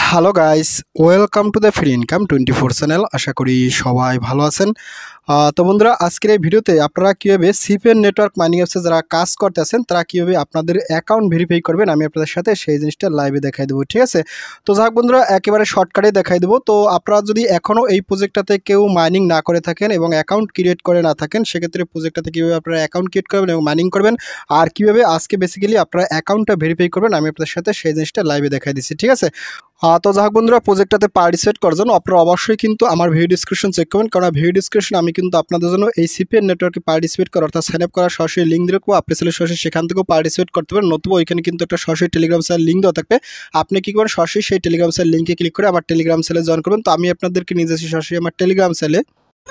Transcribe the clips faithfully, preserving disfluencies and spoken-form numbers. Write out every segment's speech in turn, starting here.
Hello guys, welcome to the free income twenty four channel. আশা করি সবাই ভালো আছেন। তো বন্ধুরা, আজকের এই ভিডিওতে আপনারা কীভাবে সিপেন নেটওয়ার্ক মাইনিং অ্যাপসে যারা কাজ করতে আছেন তারা কীভাবে আপনাদের অ্যাকাউন্ট ভেরিফাই করবেন আমি আপনাদের সাথে সেই জিনিসটা লাইভে দেখাই দেবো, ঠিক আছে? তো যাক বন্ধুরা, একেবারে শর্টকাটে দেখাই দেবো। তো আপনারা যদি এখনও এই প্রজেক্টটাতে কেউ মাইনিং না করে থাকেন এবং অ্যাকাউন্ট ক্রিয়েট করে না থাকেন, সেক্ষেত্রে প্রজেক্টটাতে কীভাবে আপনারা অ্যাকাউন্ট ক্রিয়েট করবেন এবং মাইনিং করবেন আর কীভাবে আজকে বেসিক্যালি আপনারা অ্যাকাউন্টটা ভেরিফাই করবেন আমি আপনাদের সাথে সেই জিনিসটা লাইভে দেখাই দিচ্ছি, ঠিক আছে? তো যাক বন্ধুরা, প্রজেক্টটাতে পার্টিসিপেট করার জন্য আপনারা অবশ্যই কিন্তু আমার ভিডিও ডিসক্রিপশন চেক করবেন, কারণ ভিডিও ডিসক্রিপশন আমি কিন্তু আপনাদের জন্য এই সিপিএন নেটওয়ার্কে পার্টিসিপেট করা অর্থাৎ সাইন আপ করার সরাসরি লিঙ্ক দিয়ে রাখবো। আপনি চাইলে সরাসরি সেখান থেকেও পার্টিসিপেট করতে পারেন, নতুবা ওইখানে কিন্তু একটা সরাসরি টেলিগ্রাম সেল লিঙ্ক দেওয়া থাকবে। আপনি কী করবেন, সরাসরি সেই টেলিগ্রাম সেল লিঙ্কে ক্লিক করে আমার টেলিগ্রাম সেলে জয়েন করবেন। তো আমি আপনাদেরকে নিয়ে যাচ্ছি সরাসরি আমার টেলিগ্রাম সেলে।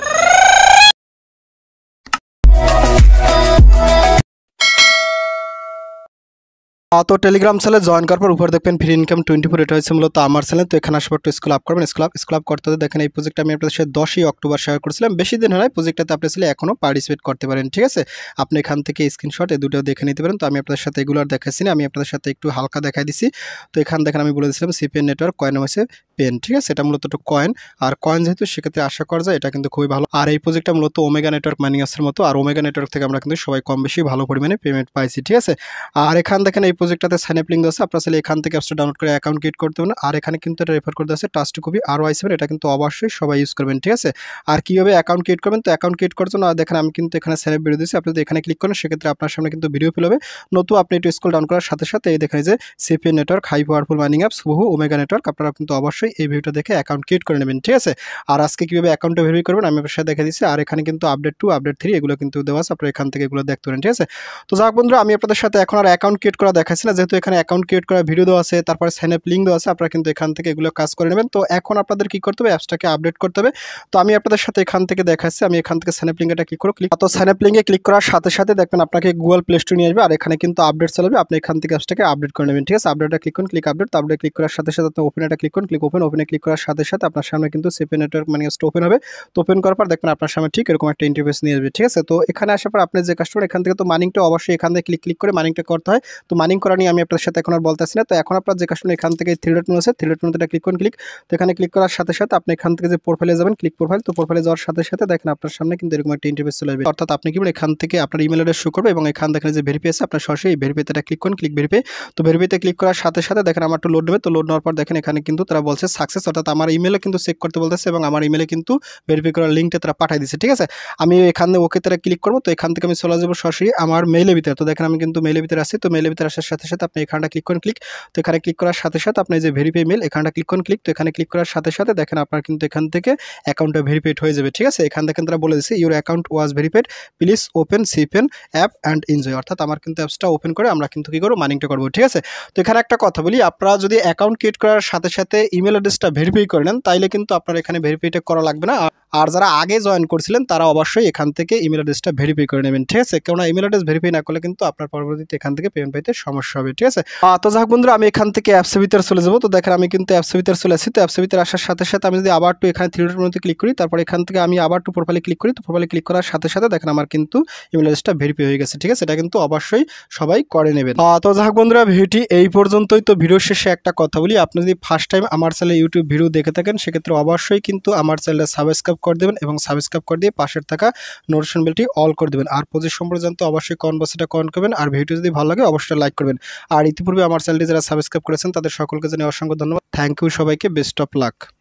তো টেলিগ্রাম সেলে জয়েন করার পর উপরে দেখবেন ফ্রি ইনকাম টোয়েন্টি ফোর, এটা হচ্ছে মূলত আমার চ্যানেল। তো এখানে আসার পর একটু স্ক্রল আপ করবেন, স্ক্রল আপ স্ক্রল আপ করতে দেখেন এই প্রজেক্টটা আমি আপনাদের সাথে দশই অক্টোবর শেয়ার করেছিলাম। বেশি দিন হয় প্রজেক্টটাতে আপনি চাইলে এখনও পার্টিসিপেট করতে পারেন, ঠিক আছে? আপনি এখান থেকে স্ক্রিনশট এই দুটো দেখে নিতে পারেন। তো আমি আপনাদের সাথে এগুলো আর দেখাচ্ছি না, আমি আপনাদের সাথে একটু হালকা দেখাই দিচ্ছি। তো এখানে দেখেন আমি বলে দিয়েছিলাম সিপিএন নেটওয়ার্ক, কয়েন হচ্ছে পেন, ঠিক আছে? এটা মূলত একটু কয়েন আর কয়েন যেহেতু সেক্ষেত্রে আশা করা যায় এটা কিন্তু খুবই ভালো। আর এই প্রজেক্টটা মূলত ওমেগা নেটওয়ার্ক মাইনিং অ্যাপসের মতো, আর ওমেগা নেটওয়ার্ক থেকে আমরা কিন্তু সবাই কম বেশি ভালো পরিমাণে পেমেন্ট পাইছি, ঠিক আছে? আর এখানে দেখেন এই প্রজেক্টটাতে সাইন আপ লিঙ্ক আছে, আপনারা চাইলে এখান থেকে অ্যাপসটা ডাউনলোড করে অ্যাকাউন্ট ক্রিয়েট করতে পারেন। আর এখানে কিন্তু এটা রেফার করতে আছে টাস্ট কপি আর ওয়াই সেভেন, এটা কিন্তু অবশ্যই সবাই ইউজ করবেন, ঠিক আছে? আর কীভাবে অ্যাকাউন্ট ক্রিয়েট করবেন, তো অ্যাকাউন্ট ক্রিয়েট করার জন্য দেখেন আমি কিন্তু এখানে সাইন আপ ভিডিও দিয়েছি, আপনি যদি এখানে ক্লিক করেন সেক্ষেত্রে আপনার সামনে কিন্তু ভিডিও ফিল হবে। নতুন আপনি একটু স্ক্রল ডাউন করার সাথে সাথে এই দেখেন যে CPN network high powerful mining apps বহু ওমেগা নেটওয়ার্ক, আপনারা কিন্তু অবশ্যই এই ভিডিওটা দেখে অ্যাকাউন্ট ক্রিয়েট করে নেবেন, ঠিক আছে? আর আজকে কীভাবে অ্যাকাউন্টটা ভেরিফাই করবেন আমি আপনার সাথে দেখে দিচ্ছি। আর এখানে কিন্তু আপডেট টু আপডেট থ্রি এগুলো কিন্তু দেওয়া আছে, আপনারা এখান থেকে এগুলো দেখতে পারেন, ঠিক আছে? তো যাক বন্ধুরা, আমি আপনাদের সাথে এখন আর অ্যাকাউন্ট ক্রিয়েট করা দেখাচ্ছি না, যেহেতু এখানে অ্যাকাউন্ট ক্রিয়েট করা ভিডিও দেওয়া আছে, তারপরে সাইন আপ লিঙ্ক দেওয়া আছে, আপনারা কিন্তু এখান থেকে এগুলো কাজ করে নেবেন। তো এখন আপনাদের কী করতে হবে, অ্যাপসটাকে আপডেট করতে হবে। তো আমি আপনাদের সাথে এখান থেকে দেখাচ্ছি, আমি এখান থেকে সাইন আপ লিঙ্কটা ক্লিক করো, ক্লিক তো সাইন আপ লিঙ্কে ক্লিক করার সাথে সাথে দেখবেন আপনাকে গুগল প্লে স্টোরে নিয়ে আসবে, আর এখানে কিন্তু আপডেট চলবে। আপনি এখান থেকে অ্যাপসটাকে আপডেট করে নেবেন, ঠিক আছে? আপডেটটা ক্লিক করুন, ক্লিক আপডেট, তো আপডেট ক্লিক করার সাথে সাথে আপনি ওপেন এটা ক্লিক করুন, ক্লিক ওপেন, ওপেনে ক্লিক করার সাথে সাথে আপনার সামনে কিন্তু সিপিএন নেটওয়ার্ক মাইনিং অ্যাপসটা ওপেন হবে। তো ওপেন করার পর দেখবেন আপনার সামনে ঠিক এরকম একটা ইন্টারফেস নিয়ে আসবে, ঠিক আছে? তো এখানে আসার পর আপনি যে কাস্টমার এখান থেকে তো মাইনিংটা অবশ্যই এখান থেকে ক্লিক ক্লিক করে মাইনিংটা করতে হয়। তো মাইনিং করা নিয়ে আমি আপনার সাথে এখন আর বলতেছি না। তো এখন আপনার যে কাস্টমার এখান থেকে থ্রি ডট মেনু আছে, থ্রি ডট মেনুতে ক্লিক করুন, ক্লিক। তো এখানে ক্লিক করার সাথে সাথে আপনি এখান থেকে যে প্রোফাইলে যাবেন, ক্লিক প্রোফাইল, তো প্রোফাইলে যাওয়ার সাথে সাথে দেখেন আপনার সামনে কিন্তু এরকম একটা ইন্টারফেস চলে আসবে, অর্থাৎ আপনি কি বলেন এখান থেকে আপনার ইমেল অ্যাড্রেস শো করবে এবং এখান দেখেন যে ভেরিফাই আছে, আপনার সরাসরি ভেরিফাইতে ক্লিক করুন, ক্লিক ভেরিফাই। তো ভেরিফাইতে ক্লিক করার সাথে সাথে দেখেন আমার একটু লোড নেবে। তো লোড নেওয়ার পর দেখেন এখানে কিন্তু তারা বলছে সাকসেস, অর্থাৎ আমার ইমেলে কিন্তু চেক করতে বলতেছে এবং আমার ইমেলে কিন্তু ভেরিফাই করার লিঙ্কটা তারা পাঠিয়ে দিচ্ছে, ঠিক আছে? আমি এখানে ওকে তারা ক্লিক করবো। তো এখান থেকে আমি চলে যাবো সরাসরি আমার মেইলের ভিতরে। তো দেখেন আমি কিন্তু মেইলের ভিতরে আসছি। তো মেইলের ভিতরে আসার সাথে সাথে আপনি এখানটা ক্লিক করুন, ক্লিক। তো এখানে ক্লিক করার সাথে সাথে আপনি যে ভেরিফাই মেল এখানটা ক্লিক করুন, ক্লিক। তো এখানে ক্লিক করার সাথে সাথে দেখেন আপনার কিন্তু এখান থেকে অ্যাকাউন্টটা ভেরিফাইড হয়ে যাবে, ঠিক আছে? এখান থেকে তারা বলে দিচ্ছে your account was verified, please open CPN app and enjoy, অর্থাৎ আমার কিন্তু অ্যাপসটা ওপেন করে আমরা কিন্তু কী করবো, মাইনিংটা করবো, ঠিক আছে? তো এখানে একটা কথা বলি, আপনারা যদি অ্যাকাউন্ট ক্রিয়েট করার সাথে সাথে ইমেল অ্যাড্রেসটা ভেরিফাই করে নেন তাইলে কিন্তু আপনার এখানে ভেরিফাইটা করা লাগবে না। আর যারা আগে জয়েন করছিলেন তারা অবশ্যই এখান থেকে ইমেল অ্যাড্রেসটা ভেরিফাই করে নেবেন, ঠিক আছে? কেননা ইমেল অ্যাড্রেস ভেরিফাই না করলে কিন্তু আপনার পরবর্তীতে এখান থেকে পেমেন্ট পাইতে সমস্যা হবে, ঠিক আছে? তো যাক বন্ধুরা, আমি এখান থেকে অ্যাপসের ভিতরে চলে যাবো। তো দেখেন আমি কিন্তু অ্যাপসের ভিতরে চলে আসি। তো অ্যাপসের ভিতরে আসার সাথে সাথে আমি যদি আবার একটু এখানে থ্রি ডট মেনুতে ক্লিক করি, তারপর এখান থেকে আমি আবার একটু প্রোফাইলে ক্লিক করি। তো প্রোফাইলে ক্লিক করার সাথে সাথে দেখেন আমার কিন্তু ইমেল অ্যাড্রেসটা ভেরিফাই হয়ে গেছে, ঠিক আছে? এটা কিন্তু অবশ্যই সবাই করে নেবেন। তো যাক বন্ধুরা, ভিডিওটি এই পর্যন্তই। তো ভিডিও শেষে একটা কথা বলি, আপনি যদি ফার্স্ট টাইম আমার চ্যানেলে ইউটিউব ভিডিও দেখে থাকেন সেক্ষেত্রে অবশ্যই কিন্তু আমার চ্যানেলটা সাবস্ক্রাইব করে দেবেন এবং সাবস্ক্রাইব করে দিয়ে পাশের থাকা নোটিফিকেশন বেলটি অল করে দেবেন। আর প্রজেক্ট সম্পর্কে জানতে অবশ্যই কমেন্ট বক্সে কমেন্ট করবেন, আর ভিডিও যদি ভালো লাগে অবশ্যই লাইক করবেন। আর ইতিপূর্বে আমার চ্যানেলটি যারা সাবস্ক্রাইব করেছেন তাদের সকলকে জানাই অসংখ্য ধন্যবাদ। থ্যাংক ইউ সবাইকে, বেস্ট অফ লাক।